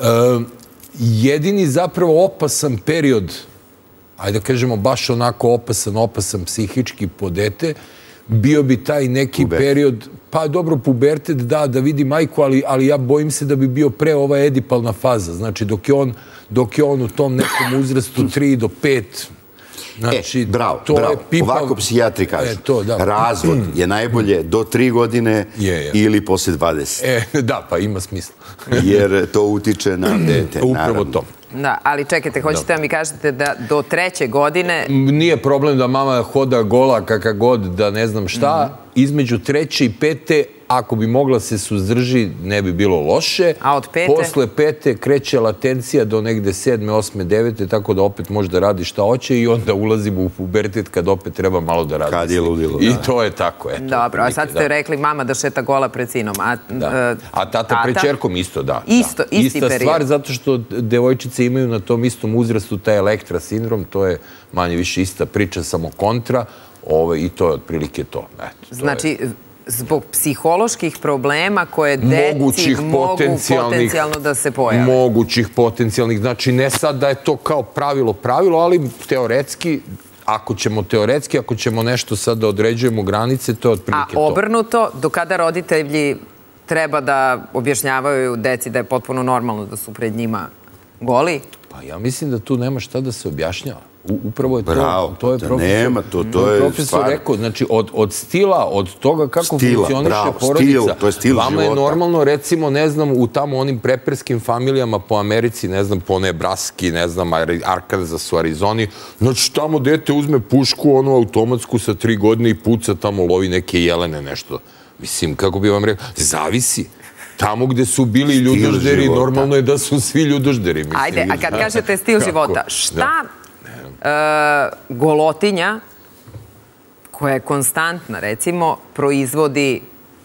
[SPEAKER 3] jedini zapravo opasan period, ajde kažemo, baš onako opasan, opasan psihički po dete, bio bi taj neki
[SPEAKER 2] Pubertet.
[SPEAKER 3] period, pa dobro, pubertet, da, da vidi majku, ali, ali ja bojim se da bi bio pre ova edipalna faza. Znači, dok je on, dok je on u tom nekom uzrastu tri do pet, znači,
[SPEAKER 2] e, bravo,
[SPEAKER 3] to
[SPEAKER 2] bravo.
[SPEAKER 3] je pipav...
[SPEAKER 2] Ovako psijatri kažu.
[SPEAKER 3] E, to, da.
[SPEAKER 2] Razvod je najbolje do tri godine
[SPEAKER 3] Je, je.
[SPEAKER 2] ili posle dvadeset.
[SPEAKER 3] E, da, pa ima smisla.
[SPEAKER 2] Jer to utiče na dete,
[SPEAKER 3] Upravo
[SPEAKER 2] naravno.
[SPEAKER 3] to.
[SPEAKER 1] Da, ali čekajte, hoćete da mi kažete da do treće godine...
[SPEAKER 3] Nije problem da mama hoda gola kakav god, da ne znam šta. Između treće i pete, ako bi mogla se suzdrži, ne bi bilo loše.
[SPEAKER 1] A od pete?
[SPEAKER 3] Posle pete kreće latencija do negde sedme, osme, devete, tako da opet može da radi šta hoće i onda ulazimo u pubertet kad opet treba malo da radi.
[SPEAKER 2] Kad je ludilo,
[SPEAKER 3] I
[SPEAKER 2] da.
[SPEAKER 3] to je tako, eto.
[SPEAKER 1] Dobro, a sad ste
[SPEAKER 3] da.
[SPEAKER 1] rekli mama da šeta gola pred sinom. A,
[SPEAKER 3] Da.
[SPEAKER 1] e,
[SPEAKER 3] A tata pred čerkom isto, da.
[SPEAKER 1] Isto,
[SPEAKER 3] da.
[SPEAKER 1] isti
[SPEAKER 3] Ista
[SPEAKER 1] period.
[SPEAKER 3] stvar, zato što devojčice imaju na tom istom uzrastu taj elektra sindrom, to je manje više ista priča, samo kontra, ove, i to je otprilike to. Eto, to je-
[SPEAKER 1] Znači, zbog psiholoških problema koje deci
[SPEAKER 3] mogućih
[SPEAKER 1] mogu
[SPEAKER 3] potencijalnih,
[SPEAKER 1] potencijalno da se pojave.
[SPEAKER 3] Mogućih potencijalnih, znači ne sad da je to kao pravilo, pravilo, ali teoretski, ako ćemo teoretski, ako ćemo nešto sad da određujemo granice, to je
[SPEAKER 1] A
[SPEAKER 3] otprilike to.
[SPEAKER 1] obrnuto, do kada roditelji treba da objašnjavaju deci da je potpuno normalno da su pred njima goli?
[SPEAKER 3] Pa ja mislim da tu nema šta da se objašnjava. Upravo je to.
[SPEAKER 2] Bravo,
[SPEAKER 3] to je
[SPEAKER 2] da
[SPEAKER 3] profesor,
[SPEAKER 2] nema, to, to je
[SPEAKER 3] profesor
[SPEAKER 2] stvar.
[SPEAKER 3] rekao, znači od, od stila, od toga kako
[SPEAKER 2] Stila,
[SPEAKER 3] funkcioniše
[SPEAKER 2] bravo,
[SPEAKER 3] porodica.
[SPEAKER 2] stil, to je stil
[SPEAKER 3] vama je
[SPEAKER 2] života.
[SPEAKER 3] normalno, recimo, ne znam, u tamo onim preperskim familijama po Americi, ne znam, po Nebraski, ne znam, Arkansas u Arizoni, znači tamo dete uzme pušku, onu automatsku sa tri godine i puca tamo, lovi neke jelene, nešto. Mislim, kako bi vam rekao, zavisi. Tamo gde su bili ljudožderi, normalno je da su svi ljudožderi. Mislim.
[SPEAKER 1] Ajde, a kad kažete stil života, šta e, golotinja, koja je konstantna, recimo, proizvodi,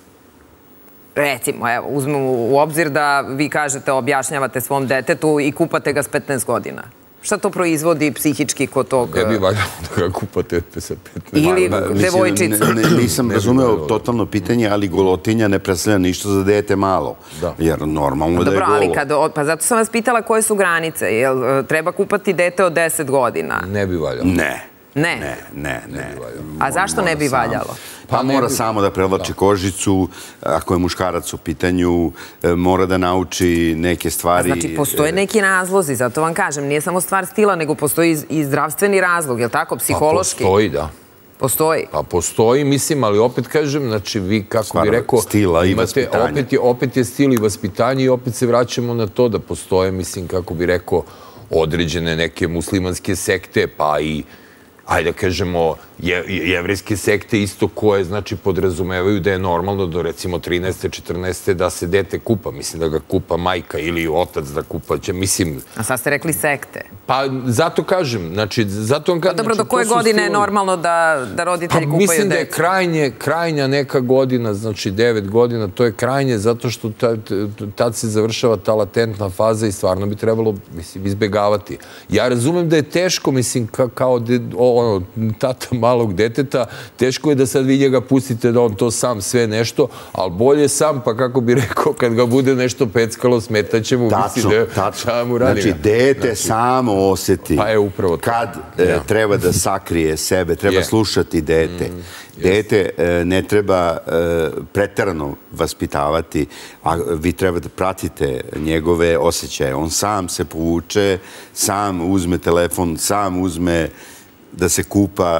[SPEAKER 1] recimo, evo, uzmemo u obzir da vi kažete, objašnjavate svom detetu i kupate ga s petnaest godina. Šta to proizvodi psihički kod tog...
[SPEAKER 3] Ne bi valjalo da ga kupate sa petnaest.
[SPEAKER 1] Ili devojčicu.
[SPEAKER 2] Nisam razumeo totalno pitanje, ali golotinja ne predstavlja ništa za dete malo. Jer normalno da je golo.
[SPEAKER 1] Dobro, ali pa zato sam vas pitala koje su granice. Jel treba kupati dete od deset godina?
[SPEAKER 3] Ne bi valjalo.
[SPEAKER 2] Ne.
[SPEAKER 1] Ne?
[SPEAKER 2] Ne, ne, ne.
[SPEAKER 1] A zašto ne bi valjalo?
[SPEAKER 2] Pa mora samo da prevlači kožicu, ako je muškarac u pitanju, mora da nauči neke stvari.
[SPEAKER 1] Znači, postoje neki razlozi, zato vam kažem, nije samo stvar stila, nego postoji i zdravstveni razlog, je li tako, psihološki?
[SPEAKER 3] Pa postoji, da.
[SPEAKER 1] Postoji?
[SPEAKER 3] Pa postoji, mislim, ali opet kažem, znači vi, kako bi rekao,
[SPEAKER 2] stila i vaspitanje.
[SPEAKER 3] Opet je stil i vaspitanje i opet se vraćamo na to da postoje, mislim, kako bi rekao, određene neke muslimanske sekte, pa i ajde da kažemo, jevrijske sekte isto koje, znači, podrazumevaju da je normalno do, recimo, trinaeste, četrnaeste da se dete kupa. Mislim da ga kupa majka ili otac da kupa će, mislim...
[SPEAKER 1] A sad ste rekli sekte.
[SPEAKER 3] Pa, zato kažem, znači, zato vam kažem...
[SPEAKER 1] Dobro, do koje godine je normalno da roditelji kupaju dete?
[SPEAKER 3] Mislim da je krajnje, krajnja neka godina, znači devet godina, to je krajnje zato što tad se završava ta latentna faza i stvarno bi trebalo, mislim, izbegavati. Ja razumem da je teško, mislim, kao ono, tata malog deteta, teško je da sad vi njega pustite da on to sam sve nešto, ali bolje sam, pa kako bi rekao, kad ga bude nešto peckalo, smetaće mu, misli da šta mu radi.
[SPEAKER 2] Znači, dete samo osjeti kad treba da sakrije sebe, treba slušati dete. Dete ne treba preterano vaspitavati, a vi treba da pratite njegove osjećaje. On sam se povuče, sam uzme telefon, sam uzme da se kupa,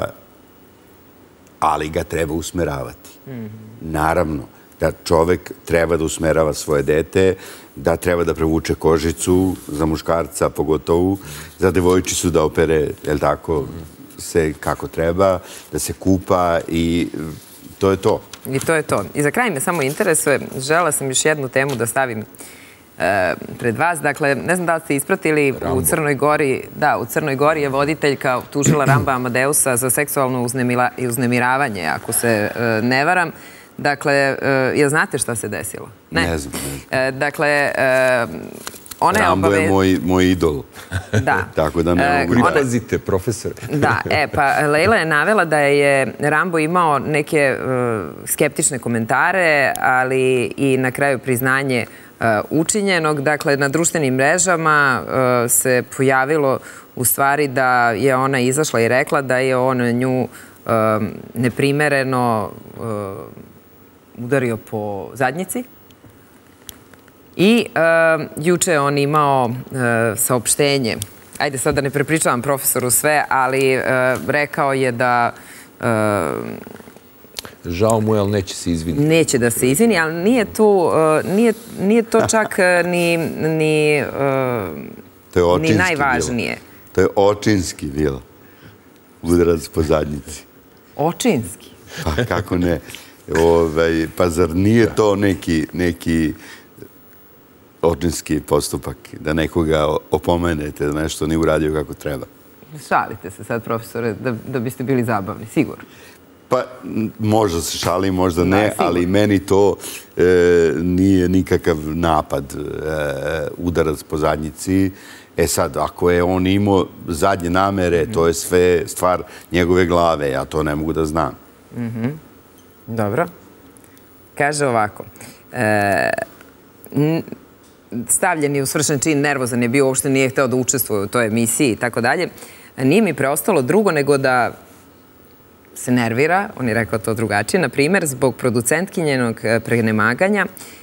[SPEAKER 2] ali ga treba usmeravati. Naravno, da čovek treba da usmerava svoje dete, da treba da prevuče kožicu, za muškarca pogotovo, za devojčicu da opere, jel tako, se kako treba, da se kupa i to je to.
[SPEAKER 1] I to je to. I za kraj me samo interesuje, želela sam još jednu temu da stavim pred vas. Dakle, ne znam da li ste ispratili, u Crnoj Gori, da, u Crnoj Gori je voditeljka optužila Ramba Amadeusa za seksualno uznemiravanje, ako se ne varam. Dakle, jel znate šta se desilo?
[SPEAKER 2] Ne znam.
[SPEAKER 1] Dakle, ona je
[SPEAKER 2] Rambo je moj idol.
[SPEAKER 1] Da.
[SPEAKER 2] Tako da ne mogu...
[SPEAKER 3] Pripazite, profesore.
[SPEAKER 1] Da, e, pa Lejla je navela da je Rambo imao neke skeptične komentare, ali i na kraju priznanje učinjenog. Dakle, na društvenim mrežama se pojavilo u stvari da je ona izašla i rekla da je on nju neprimereno udario po zadnjici. I juče je on imao saopštenje. Ajde sad da ne prepričavam profesoru sve, ali rekao je da...
[SPEAKER 3] Žao mu je, ali neće se izviniti.
[SPEAKER 1] Neće da se izvini, ali nije to čak ni najvažnije.
[SPEAKER 2] To je očinski bilo. Udarac po zadnjici.
[SPEAKER 1] Očinski?
[SPEAKER 2] Pa kako ne. Pa zar nije to neki očinski postupak, da nekoga opomenete, da nešto nije uradio kako treba?
[SPEAKER 1] Šalite se sad, profesore, da biste bili zabavni, sigurno.
[SPEAKER 2] Pa možda se šali, možda ne, ali meni to nije nikakav napad, udarac po zadnjici. E sad, ako je on imao zadnje namere, to je sve stvar njegove glave, ja to ne mogu da znam.
[SPEAKER 1] Dobro. Kaže ovako, stavljen je u svršen čin, nervozan je bio, uopšte nije hteo da učestvuje u toj emisiji i tako dalje. Nije mi preostalo drugo nego da se nervira, on je rekao to drugačije, na primjer, zbog producentkinjenog prenemaganja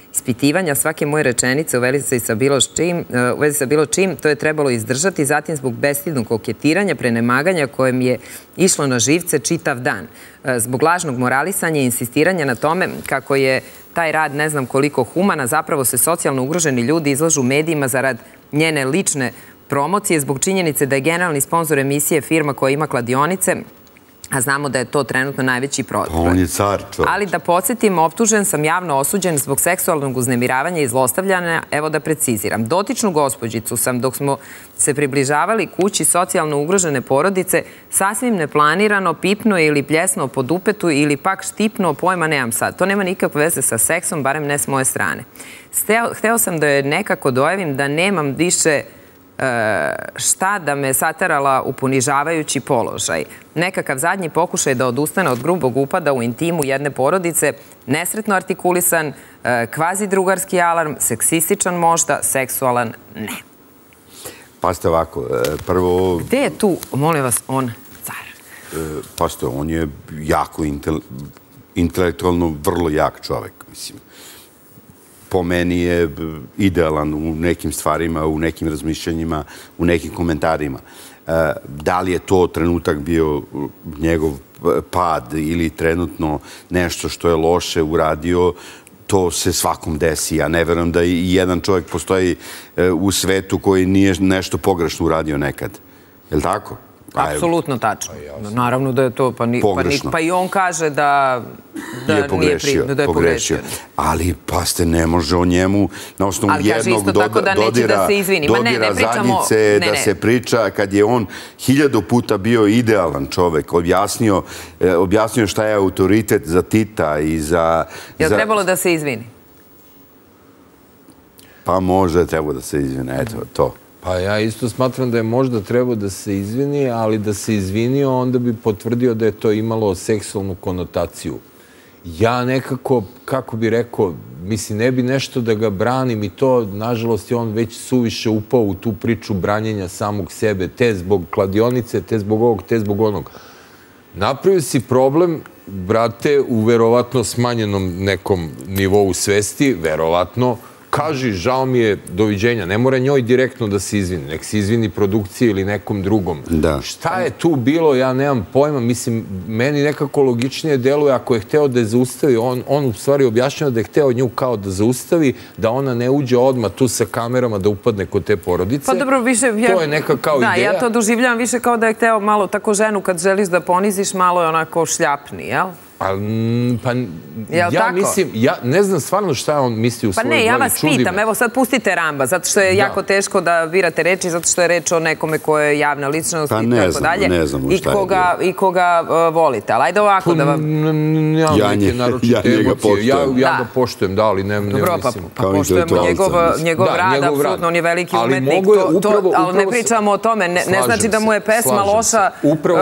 [SPEAKER 1] ispitivanja svake moje rečenice u vezi sa bilo čim, u vezi sa bilo čim, to je trebalo izdržati, zatim zbog bestidnog koketiranja, prenemaganja kojem je išlo na živce čitav dan. Zbog lažnog moralisanja i insistiranja na tome kako je taj rad ne znam koliko humana, zapravo se socijalno ugroženi ljudi izlažu medijima zarad njene lične promocije, zbog činjenice da je generalni sponsor emisije firma koja ima kladionice, a znamo da je to trenutno najveći problem.
[SPEAKER 2] On je car, čovječ.
[SPEAKER 1] Ali da podsjetim, optužen sam javno osuđen zbog seksualnog uznemiravanja i zlostavljanja. Evo da preciziram. Dotičnu gospođicu sam, dok smo se približavali kući socijalno ugrožene porodice, sasvim neplanirano pipnuo ili pljesnuo po dupetu ili pak štipnuo, pojma nemam sad. To nema nikakve veze sa seksom, barem ne s moje strane. Hteo sam da joj nekako dojavim da nemam više šta da me saterala u ponižavajući položaj. Nekakav zadnji pokušaj da odustane od grubog upada u intimu jedne porodice, nesretno artikulisan, kvazi drugarski alarm, seksističan možda, seksualan ne.
[SPEAKER 2] Pazite ovako, prvo...
[SPEAKER 1] Gde je tu, molim vas, on car?
[SPEAKER 2] Pazite, on je jako intelektualno vrlo jak čovek, mislim. Po meni je idealan u nekim stvarima, u nekim razmišljanjima, u nekim komentarima. Da li je to trenutak bio njegov pad ili trenutno nešto što je loše uradio, to se svakom desi. Ja ne verujem da i jedan čovjek postoji u svetu koji nije nešto pogrešno uradio nekad. Je li tako?
[SPEAKER 1] Apsolutno tačno. Naravno da je to, pa i on kaže da
[SPEAKER 2] je pogrešio. Ali, paste, ne može o njemu na osnovu jednog dodira zadnjice da se priča kad je on hiljadu puta bio idealan čovek. Objasnio šta je autoritet za Tita i za...
[SPEAKER 1] Je li trebalo da se izvini?
[SPEAKER 2] Pa možda je trebalo da se izvini. Eto, to.
[SPEAKER 3] Pa ja isto smatram da je možda trebao da se izvini, ali da se izvinio, onda bi potvrdio da je to imalo seksualnu konotaciju. Ja nekako, kako bi rekao, mislim, ne bi nešto da ga branim i to, nažalost, je on već suviše upao u tu priču branjenja samog sebe, te zbog kladionice, te zbog ovog, te zbog onog. Napravio si problem, brate, u verovatno smanjenom nekom nivou svesti, verovatno, kaži, žao mi je, doviđenja. Ne mora njoj direktno da se izvini. Nek se izvini produkciji ili nekom drugom. Šta je tu bilo, ja nemam pojma. Mislim, meni nekako logičnije deluje ako je hteo da je zaustavi. On u stvari objašnjava da je hteo nju kao da zaustavi, da ona ne uđe odmah tu sa kamerama da upadne kod te porodice.
[SPEAKER 1] Pa dobro, više...
[SPEAKER 3] To je neka kao ideja.
[SPEAKER 1] Da, ja to doživljavam više kao da je hteo malo tako ženu kad želiš da poniziš, malo je onako šljapni, jel?
[SPEAKER 3] Pa, ja mislim, ja ne znam stvarno šta on misli u svojoj glavi.
[SPEAKER 1] Pa ne, ja vas pitam, evo sad pustite Ramba, zato što je jako teško da birate reči, zato što je reč o nekome ko je javna ličnost i tako dalje.
[SPEAKER 2] Pa ne znam šta je bilo.
[SPEAKER 1] I koga volite, ali ajde ovako da vam...
[SPEAKER 3] Ja njega poštujem. Ja ga poštujem, da, ali ne mislim...
[SPEAKER 1] Dobro, pa poštujemo njegov rad, apsolutno, on je veliki umetnik, ali ne pričamo o tome, ne znači da mu je pesma loša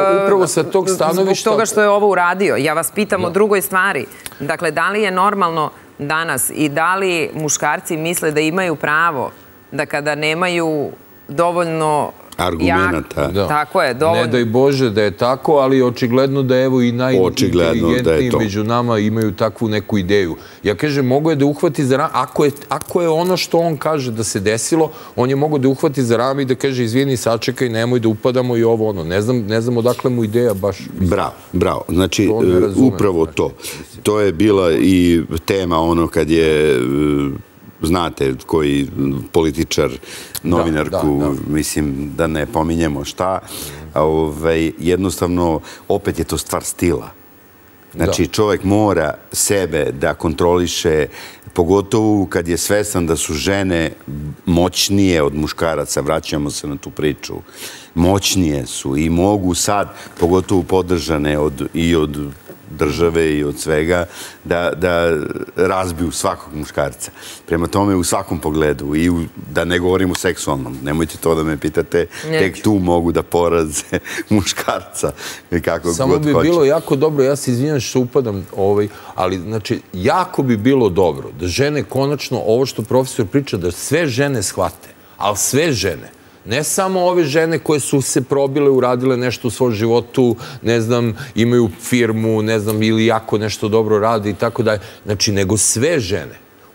[SPEAKER 1] zbog toga što je ovo uradio. Ja vas pitam o drugoj stvari. Dakle, da li je normalno danas i da li muškarci misle da imaju pravo da kada nemaju dovoljno
[SPEAKER 2] argumenta.
[SPEAKER 1] Tako je, dovoljno.
[SPEAKER 3] Ne daj Bože da je tako, ali očigledno da evo i najinteligentniji među nama imaju takvu neku ideju. Ja kažem, mogo je da uhvati za rame, ako je ono što on kaže da se desilo, on je mogo da uhvati za rame i da kaže, izvini, sačekaj, nemoj da upadamo i ovo ono. Ne znam odakle mu ideja baš...
[SPEAKER 2] Bravo, bravo. Znači, upravo to. To je bila i tema ono kad je... Znate, koji političar, novinarku, mislim da ne pominjemo šta, jednostavno, opet je to stvar stila. Znači, čovjek mora sebe da kontroliše, pogotovo kad je svestan da su žene moćnije od muškaraca, vraćamo se na tu priču, moćnije su i mogu sad, pogotovo podržane i od države i od svega, da razbiju svakog muškarca. Prema tome, u svakom pogledu, i da ne govorim o seksualnom, nemojte to da me pitate, tek tu mogu da poraze muškarca, kako god hoće.
[SPEAKER 3] Samo bi bilo jako dobro, ja se izvinjam što upadam, ali, znači, jako bi bilo dobro da žene konačno, ovo što profesor priča, da sve žene shvate, ali sve žene, ne samo ove žene koje su se probile, uradile nešto u svom životu, ne znam, imaju firmu, ne znam, ili jako nešto dobro radi i tako dalje. Znači, nego sve žene.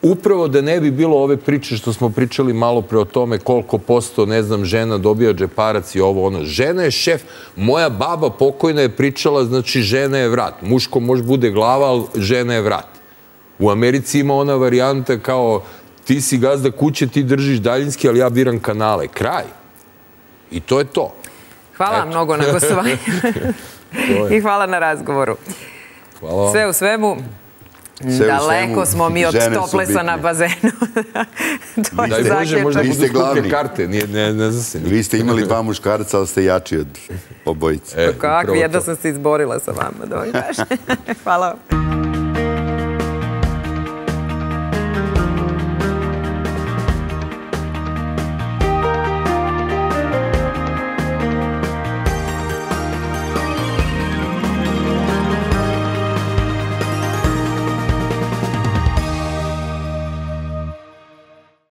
[SPEAKER 3] upravo da ne bi bilo ove priče što smo pričali malo pre o tome koliko posto, ne znam, žena dobija džeparac i ovo ono. Žena je šef. Moja baba pokojna je pričala, znači žena je vrat. Muško može bude glava, ali žena je vrat. U Americi ima ona varijanta kao ti si gazda kuće, ti držiš daljinski, ali ja biram kanale. Kraj. I to je to.
[SPEAKER 1] Hvala vam mnogo na gostovanju. I hvala na razgovoru.
[SPEAKER 3] Hvala vam.
[SPEAKER 1] Sve u svemu, daleko smo mi od toplesa na bazenu.
[SPEAKER 3] Daj Bože, možda budu skuplje karte. Ne znam se.
[SPEAKER 2] Vi ste imali dva muškarca, ali ste jači od obojice.
[SPEAKER 1] Kakvi, jedna sam se izborila sa vama, da vam kažem. Hvala vam.